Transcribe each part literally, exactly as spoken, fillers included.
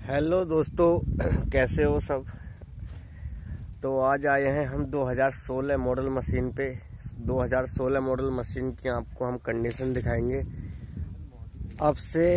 Hello दोस्तों, कैसे हो सब। तो आज आए हैं हम दो हज़ार सोलह मॉडल मशीन पे। दो हज़ार सोलह मॉडल मशीन की आपको हम कंडीशन दिखाएंगे। अब से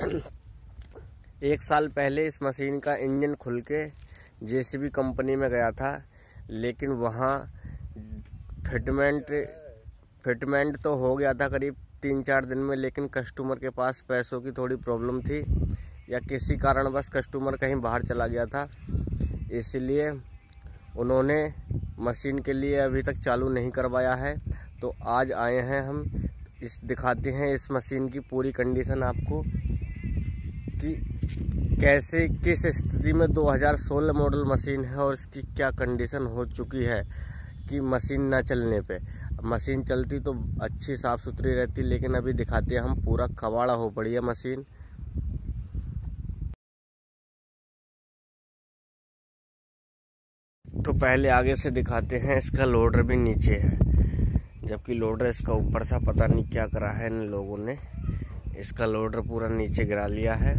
एक साल पहले इस मशीन का इंजन खुल के जेसीबी कंपनी में गया था, लेकिन वहाँ फिटमेंट फिटमेंट तो हो गया था करीब तीन चार दिन में, लेकिन कस्टमर के पास पैसों की थोड़ी प्रॉब्लम थी या किसी कारणवश कस्टमर कहीं बाहर चला गया था, इसलिए उन्होंने मशीन के लिए अभी तक चालू नहीं करवाया है। तो आज आए हैं हम, इस दिखाते हैं इस मशीन की पूरी कंडीशन आपको कि कैसे किस स्थिति में दो हज़ार सोलह मॉडल मशीन है और इसकी क्या कंडीशन हो चुकी है कि मशीन ना चलने पे। मशीन चलती तो अच्छी साफ़ सुथरी रहती, लेकिन अभी दिखाते हैं हम पूरा कबाड़ा हो पड़ी है मशीन। तो पहले आगे से दिखाते हैं, इसका लोडर भी नीचे है, जबकि लोडर इसका ऊपर था। पता नहीं क्या करा है इन लोगों ने, इसका लोडर पूरा नीचे गिरा लिया है।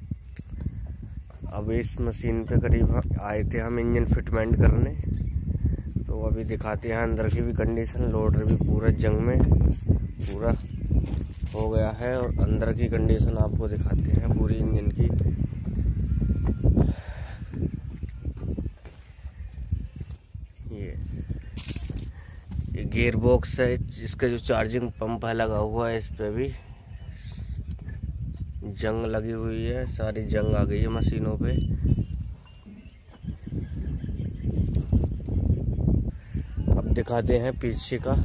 अब इस मशीन पे करीब आए थे हम इंजन फिटमेंट करने, तो अभी दिखाते हैं अंदर की भी कंडीशन। लोडर भी पूरा जंग में पूरा हो गया है और अंदर की कंडीशन आपको दिखाते हैं पूरी इंजन की। ये गियर बॉक्स है, इसका जो चार्जिंग पंप है लगा हुआ है, इस पे भी जंग लगी हुई है, सारी जंग आ गई है मशीनों पे। अब दिखाते हैं पीछे का।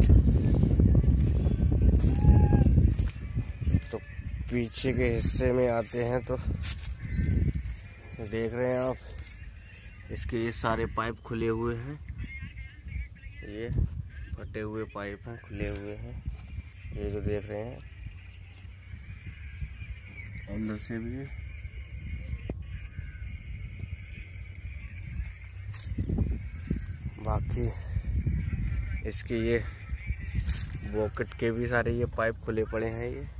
तो पीछे के हिस्से में आते हैं तो देख रहे हैं आप, इसके ये सारे पाइप खुले हुए हैं, ये फटे हुए पाइप हैं, खुले हुए हैं, ये जो देख रहे हैं। अंदर से भी बाकी इसके ये बॉकेट के भी सारे ये पाइप खुले पड़े हैं। ये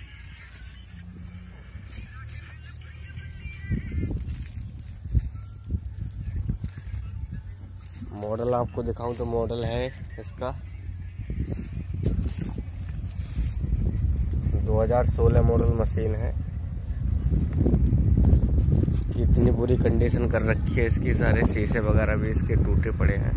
मॉडल आपको दिखाऊं तो मॉडल है इसका दो हज़ार सोलह मॉडल मशीन है। कितनी बुरी कंडीशन कर रखी है इसकी, सारे शीशे वगैरह भी इसके टूटे पड़े हैं।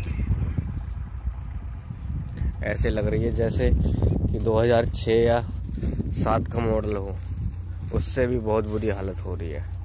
ऐसे लग रही है जैसे कि दो हज़ार छह या सात का मॉडल हो, उससे भी बहुत बुरी हालत हो रही है।